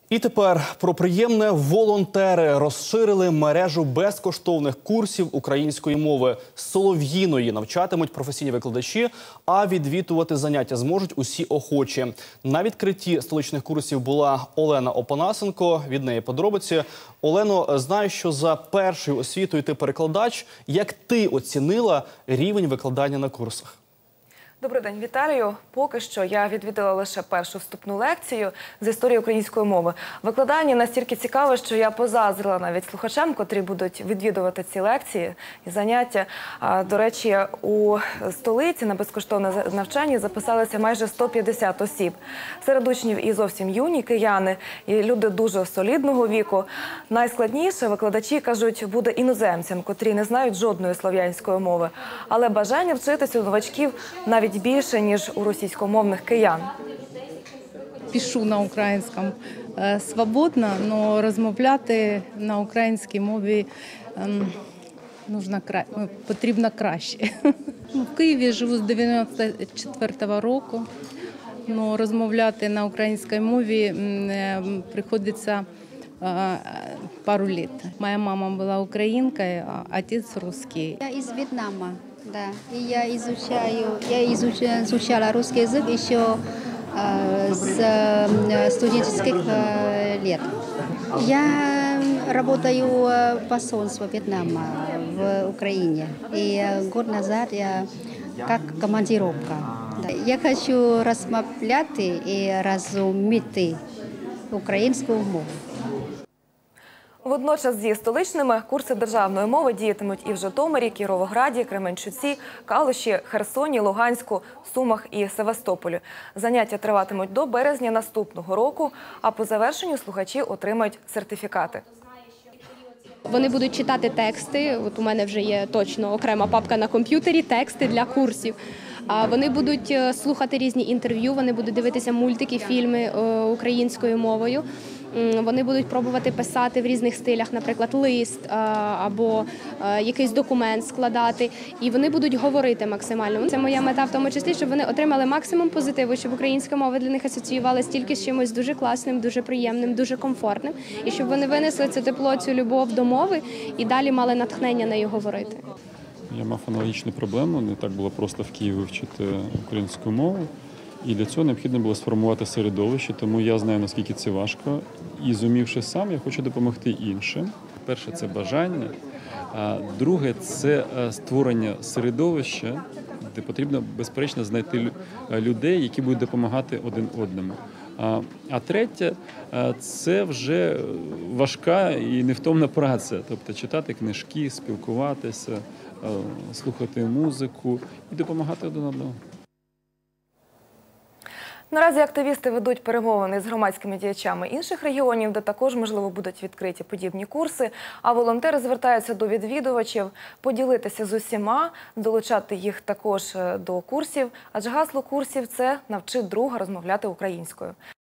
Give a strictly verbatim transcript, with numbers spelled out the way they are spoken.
І тепер про приємне. Волонтери розширили мережу безкоштовних курсів української мови. Солов'їної навчатимуть професійні викладачі, а відвідувати заняття зможуть усі охочі. На відкритті столичних курсів була Олена Опанасенко. Від неї подробиці. Олено, знаю, що за першою освітою ти перекладач. Як ти оцінила рівень викладання на курсах? Добрий день, Віталію. Поки що я відвідала лише першу вступну лекцію з історії української мови. Викладання настільки цікаве, що я позаздрила навіть слухачам, котрі будуть відвідувати ці лекції і заняття. До речі, у столиці на безкоштовне навчання записалися майже сто п'ятдесят осіб. Серед учнів і зовсім юні кияни, і люди дуже солідного віку. Найскладніше, викладачі кажуть, буде іноземцям, котрі не знають жодної слов'янської мови. Але бажання вчитися у новачків навіть більше, ніж у російськомовних киян. Пишу на українському свободно, але розмовляти на українській мові нужно, потрібно краще. В Києві живу з дев'яносто четвертого року, але розмовляти на українській мові приходиться пару лет. Моя мама была украинкой, а отец русский. Я из Вьетнама, да. И я изучаю, я изучала, изучала русский язык еще э, с э, студенческих э, лет. Я работаю в посольстве Вьетнама в Украине. И год назад я как командировка. Да. Я хочу розмовляти і розуміти українську мову. Водночас зі столичними курси державної мови діятимуть і в Житомирі, Кіровограді, Кременчуці, Калуші, Херсоні, Луганську, Сумах і Севастополі. Заняття триватимуть до березня наступного року, а по завершенню слухачі отримають сертифікати. Вони будуть читати тексти, от у мене вже є точно окрема папка на комп'ютері, тексти для курсів. Вони будуть слухати різні інтерв'ю, вони будуть дивитися мультики, фільми українською мовою. Вони будуть пробувати писати в різних стилях, наприклад, лист або якийсь документ складати. І вони будуть говорити максимально. Це моя мета в тому числі, щоб вони отримали максимум позитиву, щоб українська мова для них асоціювалася тільки з чимось дуже класним, дуже приємним, дуже комфортним. І щоб вони винесли це тепло, цю любов до мови і далі мали натхнення нею говорити. Я мав аналогічну проблему, не так було просто в Києві вчити українську мову. І для цього необхідно було сформувати середовище, тому я знаю, наскільки це важко. І зумівши сам, я хочу допомогти іншим. Перше – це бажання, а друге – це створення середовища, де потрібно, безперечно, знайти людей, які будуть допомагати один одному. А третє – це вже важка і невтомна праця, тобто читати книжки, спілкуватися, слухати музику і допомагати один одному. Наразі активісти ведуть перемовини з громадськими діячами інших регіонів, де також, можливо, будуть відкриті подібні курси, а волонтери звертаються до відвідувачів поділитися з усіма, долучати їх також до курсів, адже гасло курсів – це «Навчи друга розмовляти українською».